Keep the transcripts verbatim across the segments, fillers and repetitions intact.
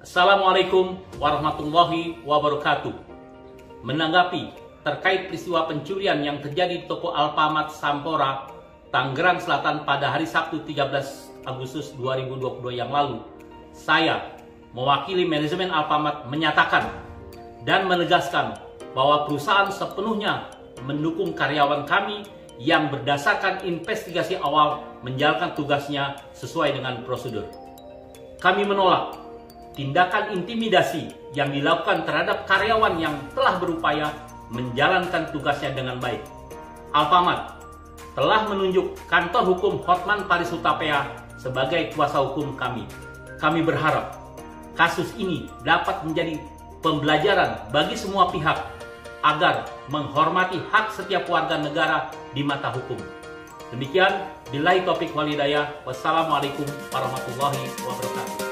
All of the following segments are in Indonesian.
Assalamualaikum warahmatullahi wabarakatuh. Menanggapi terkait peristiwa pencurian yang terjadi di toko Alfamart Sampora, Tangerang Selatan pada hari Sabtu tiga belas Agustus dua ribu dua puluh dua yang lalu, saya mewakili manajemen Alfamart menyatakan dan menegaskan bahwa perusahaan sepenuhnya mendukung karyawan kami yang berdasarkan investigasi awal menjalankan tugasnya sesuai dengan prosedur. Kami menolak tindakan intimidasi yang dilakukan terhadap karyawan yang telah berupaya menjalankan tugasnya dengan baik. Alfamart telah menunjuk kantor hukum Hotman Paris Hutapea sebagai kuasa hukum kami. Kami berharap kasus ini dapat menjadi pembelajaran bagi semua pihak agar menghormati hak setiap warga negara di mata hukum. Demikian, billahi taufiq wal hidayah. Wassalamualaikum warahmatullahi wabarakatuh.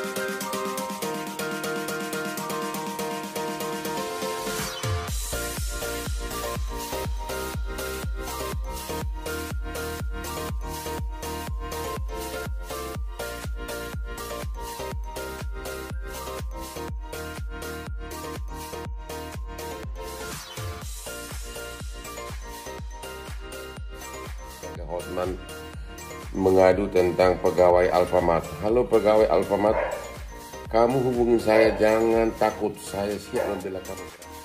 Hotman mengadu tentang pegawai Alfamart. Halo pegawai Alfamart, kamu hubungi saya, jangan takut, saya siap membela kamu.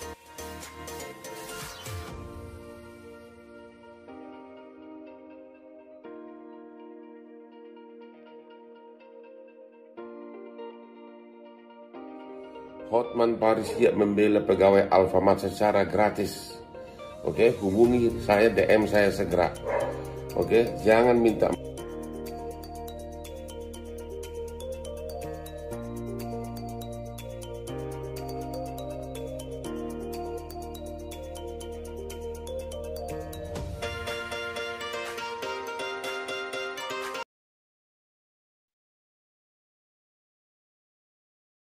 Hotman Paris siap membela pegawai Alfamart secara gratis. Oke, hubungi saya, D M saya segera. Oke, jangan minta